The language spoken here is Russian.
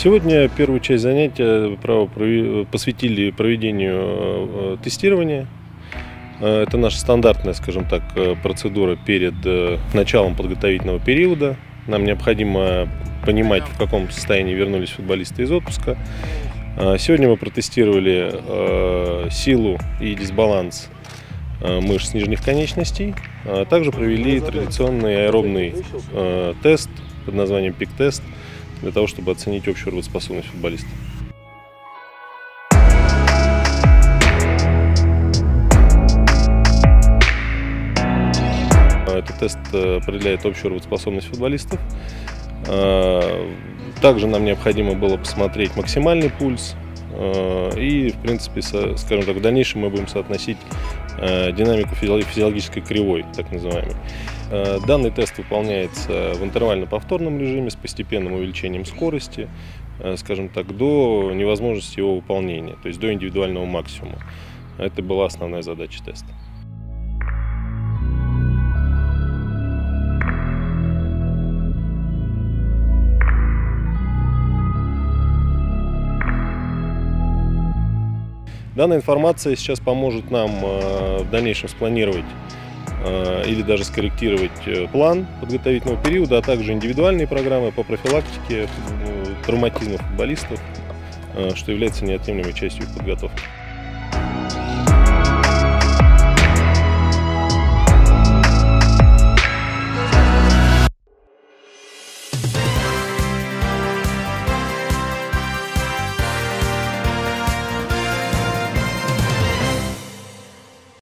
Сегодня первую часть занятия посвятили проведению тестирования. Это наша стандартная, скажем так, процедура перед началом подготовительного периода. Нам необходимо понимать, в каком состоянии вернулись футболисты из отпуска. Сегодня мы протестировали силу и дисбаланс мышц нижних конечностей. Также провели традиционный аэробный тест под названием ПИК-тест, для того, чтобы оценить общую работоспособность футболиста. Этот тест определяет общую работоспособность футболистов. Также нам необходимо было посмотреть максимальный пульс. И, в принципе, скажем так, в дальнейшем мы будем соотносить динамику физиологической кривой, так называемой. Данный тест выполняется в интервально-повторном режиме с постепенным увеличением скорости, скажем так, до невозможности его выполнения, то есть до индивидуального максимума. Это была основная задача теста. Данная информация сейчас поможет нам в дальнейшем спланировать или даже скорректировать план подготовительного периода, а также индивидуальные программы по профилактике травматизма футболистов, что является неотъемлемой частью их подготовки.